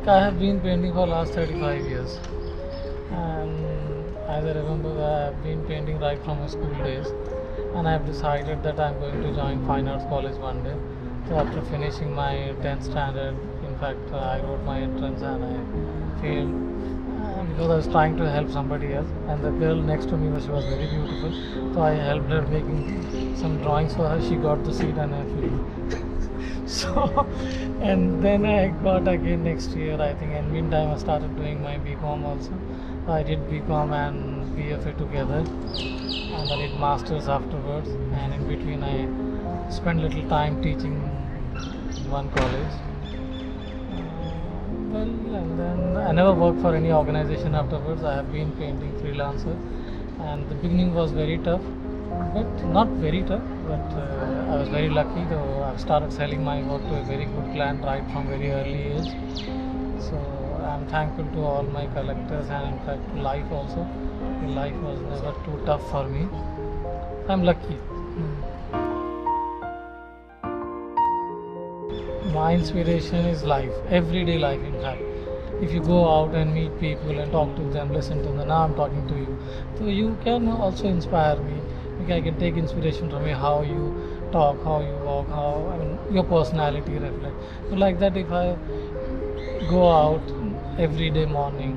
I have been painting for last 35 years, and as I remember, I have been painting right from my school days, and I have decided that I am going to join Fine Arts College one day. So after finishing my 10th standard, in fact, I wrote my entrance and I failed because I was trying to help somebody else, and the girl next to me she was very beautiful, so I helped her making some drawings for her. She got the seat and I failed. So, and then I got again next year, I think, and meantime I started doing my BCom also. I did BCom and BFA together, and I did masters afterwards, and in between I spent little time teaching in one college. And then I never worked for any organization afterwards. I have been painting freelancer, and the beginning was very tough, but not very tough, but I was very lucky though. I started selling my work to a very good client right from very early age. So I'm thankful to all my collectors, and in fact to life also. Life was never too tough for me. I'm lucky. My inspiration is life, everyday life in fact. If you go out and meet people and talk to them, listen to them, now I'm talking to you. So you can also inspire me. I can take inspiration from you, how you talk, how you walk, your personality reflect. So like that, if I go out every day morning,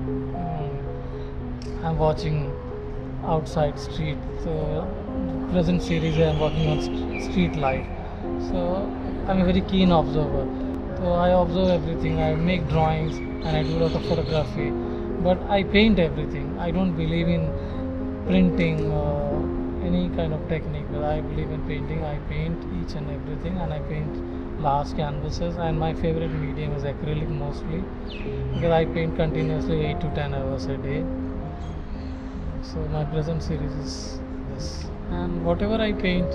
I'm watching outside street. So present series I'm working on street life. So I'm a very keen observer. So I observe everything. I make drawings and I do a lot of photography. But I paint everything. I don't believe in printing or any kind of technique. But I believe in painting. I paint each and everything, and I paint large canvases. And my favorite medium is acrylic mostly, because I paint continuously 8 to 10 hours a day. So my present series is this. And whatever I paint,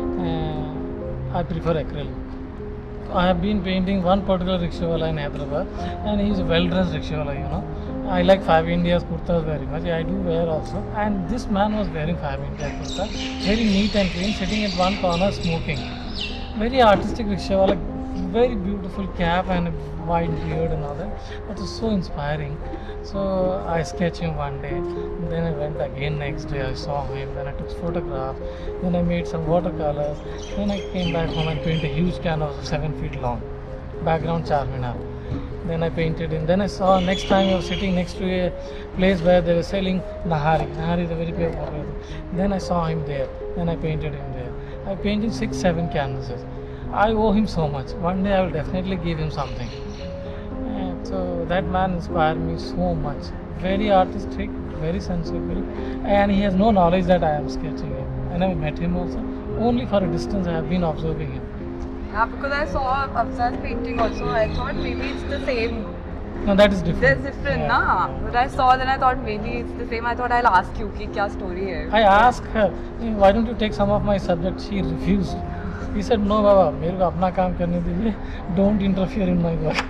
I prefer acrylic. I have been painting one particular rickshawala in Hyderabad, and he is a well-dressed rickshawala, I like Fab India's kurtas very much. I do wear also. And this man was wearing Fab India kurta, very neat and clean, sitting at one corner smoking. Very artistic rickshawala, very beautiful cap and a white beard and all that. That was so inspiring. So I sketched him one day. Then I went again next day. I saw him. Then I took photographs. Then I made some watercolors. Then I came back home and painted a huge canvas of 7 feet long. Background Charminar. Then I painted him. Then I saw next time I was sitting next to a place where they were selling Nahari. Nahari is a very big popular. Then I saw him there. Then I painted him there. I painted 6-7 canvases. I owe him so much. One day I will definitely give him something. And so that man inspired me so much. Very artistic, very sensible, and he has no knowledge that I am sketching him. I never met him also. Only for a distance I have been observing him. Yeah, because I saw Afzal's painting also. I thought maybe it's the same. No, that is different. That's different, yeah. But I saw, then I thought maybe it's the same. I thought I'll ask you ki kya story hai. I asked her, why don't you take some of my subjects? She refused. He said, no Baba, मेरे को अपना काम करने दीजिए. Don't interfere in my work.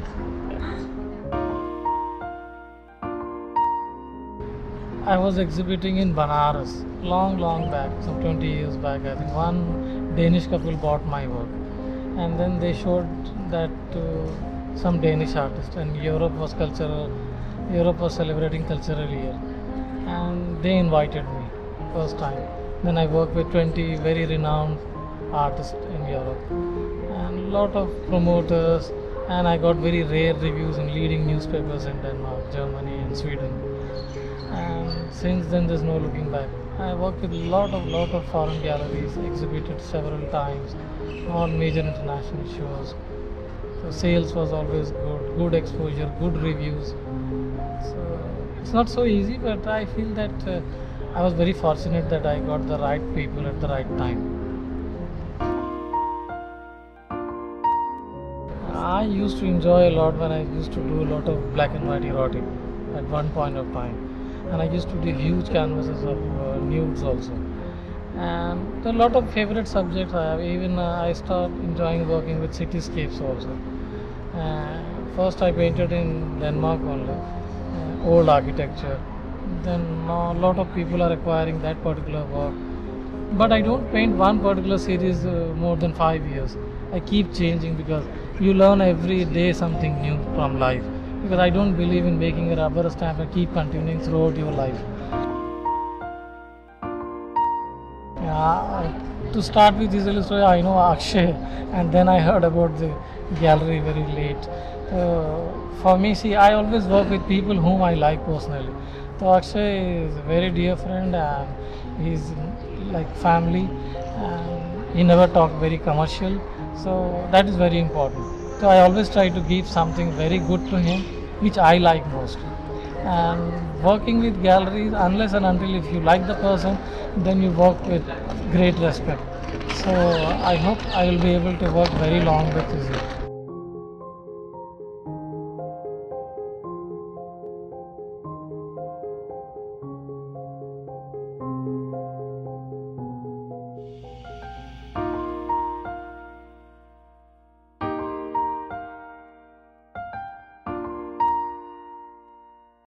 I was exhibiting in Banaras long back, some 20 years back. I think one Danish couple bought my work, and then they showed that to some Danish artists, and Europe was celebrating cultural year, and they invited me first time. Then I worked with 20 very renowned artists in Europe and lot of promoters, and I got very rare reviews in leading newspapers in Denmark, Germany and Sweden. And since then there's no looking back. I worked with lot of foreign galleries, exhibited several times on major international shows. So sales was always good exposure, good reviews. So it's not so easy, but I feel that I was very fortunate that I got the right people at the right time. I used to enjoy a lot when I used to do a lot of black and white erotic at one point of time, and I used to do huge canvases of nudes also. And there are a lot of favorite subjects I have. Even I start enjoying working with cityscapes also. First I painted in Denmark only, old architecture. Then now a lot of people are acquiring that particular work. But I don't paint one particular series more than 5 years. I keep changing because you learn every day something new from life. because I don't believe in making a rubber stamp and keep continuing throughout your life. To start with Easel Story, I know Akshay, and then I heard about the gallery very late. For me, see, I always work with people whom I like personally. So Akshay is a very dear friend, and he's like family, and he never talk very commercial. So that is very important. So I always try to give something very good to him, which I like most. And working with galleries, unless and until if you like the person, then you work with great respect. So I hope I will be able to work very long with you.